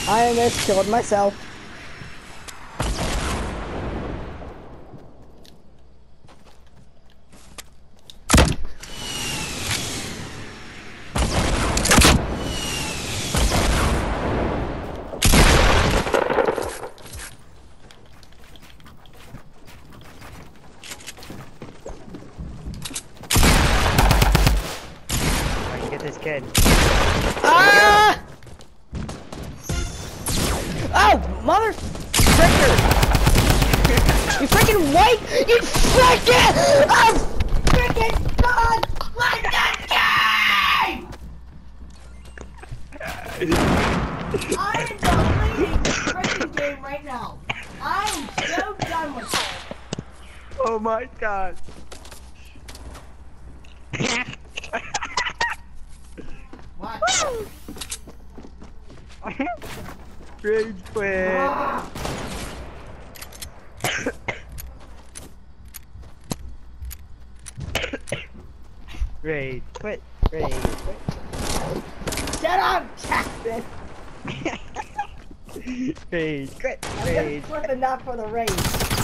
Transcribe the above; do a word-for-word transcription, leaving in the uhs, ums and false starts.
I almost killed myself. I can get this kid. Ah! Oh, mother fricker! You freaking white! You freaking! Oh, freaking God! Let that game! I am deleting this freaking game right now. I am so done with it. Oh my god. What? Rage quit. Ah. Rage quit. Rage quit. Shut up, Jackson! Rage quit. I'm Rage. just flipping that for the race.